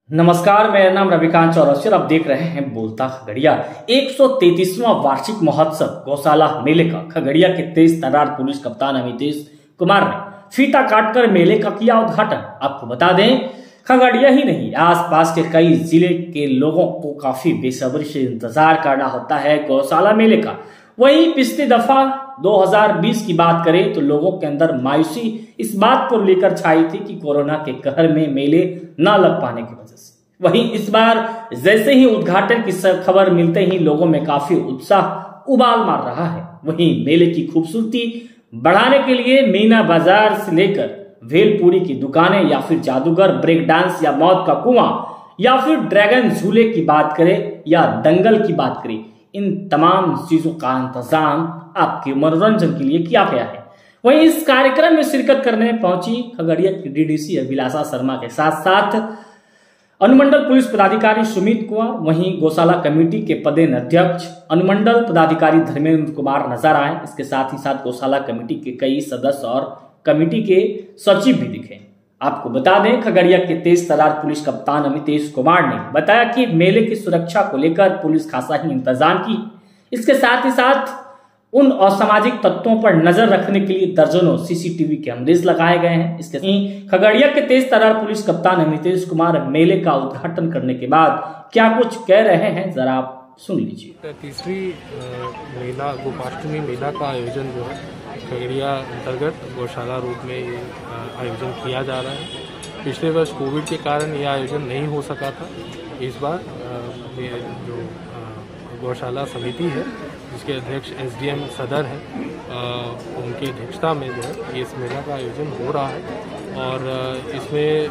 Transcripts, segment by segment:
नमस्कार, मेरा नाम रविकांत चौरसिया। आप देख रहे हैं बोलता खगड़िया। 133वां वार्षिक महोत्सव गौशाला मेले का खगड़िया के तेज तर्रार पुलिस कप्तान अमितेश कुमार ने फीता काटकर मेले का किया उद्घाटन। आपको बता दें, खगड़िया ही नहीं, आसपास के कई जिले के लोगों को काफी बेसब्री से इंतजार करना होता है गौशाला मेले का। वहीं पिछली दफा 2020 की बात करें तो लोगों के अंदर मायूसी इस बात को लेकर छाई थी कि कोरोना के कहर में मेले न लग पाने की वजह से। वहीं इस बार जैसे ही उद्घाटन की खबर मिलते ही लोगों में काफी उत्साह उबाल मार रहा है। वहीं मेले की खूबसूरती बढ़ाने के लिए मीना बाजार से लेकर भेलपुरी की दुकानें या फिर जादूगर ब्रेक डांस या मौत का कुआं या फिर ड्रैगन झूले की बात करें या दंगल की बात करें, इन तमाम चीजों का इंतजाम आपके मनोरंजन के लिए किया गया है। वहीं इस कार्यक्रम में शिरकत करने पहुंची खगड़िया की डीडीसी अभिलाषा शर्मा के साथ साथ अनुमंडल पुलिस पदाधिकारी सुमित कुमार, वहीं गौशाला कमेटी के पदेन अध्यक्ष अनुमंडल पदाधिकारी धर्मेंद्र कुमार नजर आए। इसके साथ ही साथ गौशाला कमेटी के कई सदस्य और कमेटी के सचिव भी दिखे। आपको बता दें, खगड़िया के तेज तर्रार पुलिस कप्तान अमितेश कुमार ने बताया कि मेले की सुरक्षा को लेकर पुलिस खासा ही इंतजाम की। इसके साथ ही साथ उन असामाजिक तत्वों पर नजर रखने के लिए दर्जनों सीसीटीवी कैमरेज लगाए गए हैं। इसके साथ खगड़िया के तेज तर्रार पुलिस कप्तान अमितेश कुमार मेले का उद्घाटन करने के बाद क्या कुछ कह रहे हैं, जरा आप सुन लीजिए। तीसरी मेला गोपाष्टमी मेला का आयोजन जो है खगड़िया अंतर्गत गौशाला रूप में ये आयोजन किया जा रहा है। पिछले वर्ष कोविड के कारण ये आयोजन नहीं हो सका था। इस बार ये जो गौशाला समिति है जिसके अध्यक्ष एसडीएम सदर हैं, उनकी अध्यक्षता में जो है इस मेला का आयोजन हो रहा है। और इसमें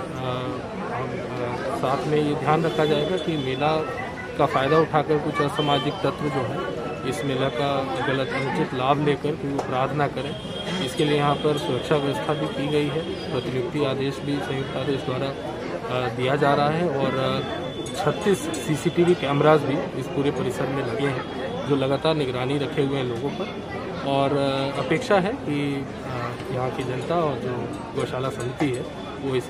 साथ में ये ध्यान रखा जाएगा कि मेला का फ़ायदा उठाकर कुछ असामाजिक तत्व जो है इस मेला का गलत अनुचित लाभ लेकर कोई अपराध ना करें, इसके लिए यहाँ पर सुरक्षा व्यवस्था भी की गई है। प्रतिनियुक्ति आदेश भी संयुक्त आदेश द्वारा दिया जा रहा है और 36 सीसीटीवी कैमराज भी इस पूरे परिसर में लगे हैं जो लगातार निगरानी रखे हुए हैं लोगों पर। और अपेक्षा है कि यहाँ की जनता और जो गौशाला समिति है वो इसे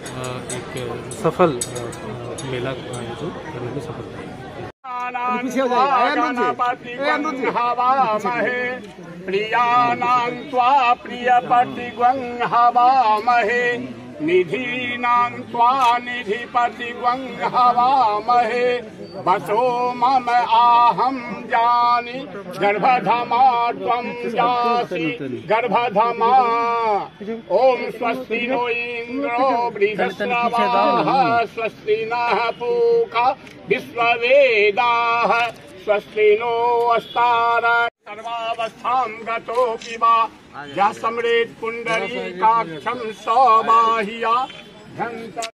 एक सफल मेला आयोजन करने में सफल रहेगी। प्रियानां त्वा प्रियपतिग्वं हवामहे, निधीनां त्वा निधिपतिग्वं हवामहे। वसो मम आहं जानि गर्भधमा त्वं जासि गर्भधमा। ओम स्वस्ति नो इंद्रो वृद्धश्रवाः, स्वस्ति नः पूषा विश्ववेदाः, स्वस्ति नो अस्तारः। सर्वावस्थां गतोऽपि वा यः स्मरेत् पुण्डरीकाक्षं सबाह्या।